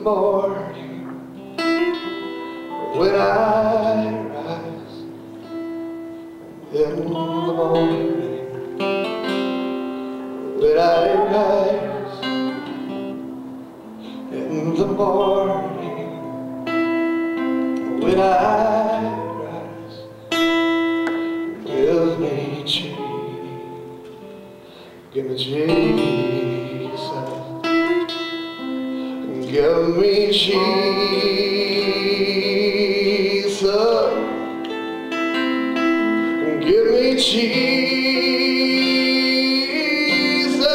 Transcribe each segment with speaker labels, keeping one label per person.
Speaker 1: morning, when I rise, in the morning, when I rise, in the morning, when I rise, give me Jesus, give me Jesus, give me Jesus, give me Jesus.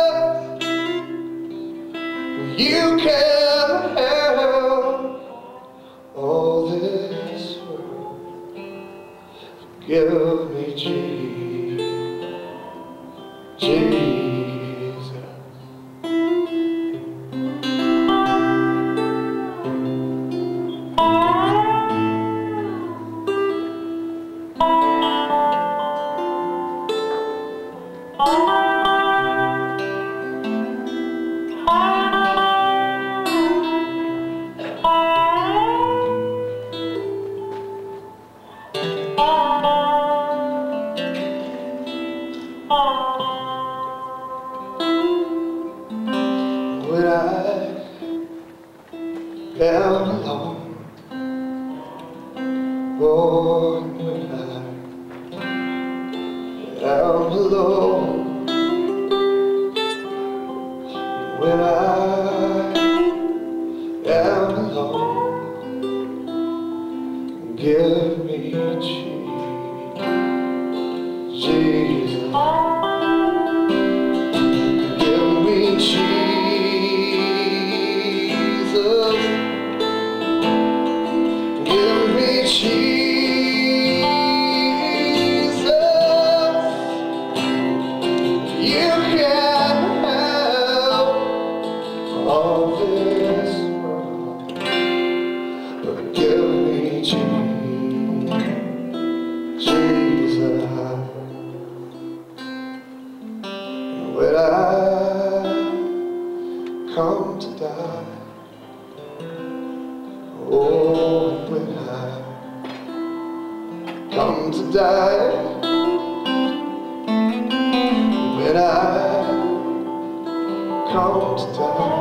Speaker 1: You can have all this world. Give me Jesus. When I am alone, oh, when I am alone, when I am alone, give me Jesus, give me Jesus, give me Jesus. You can have all this world, but give me Jesus. When I come to die, oh, when I come to die, when I come to die,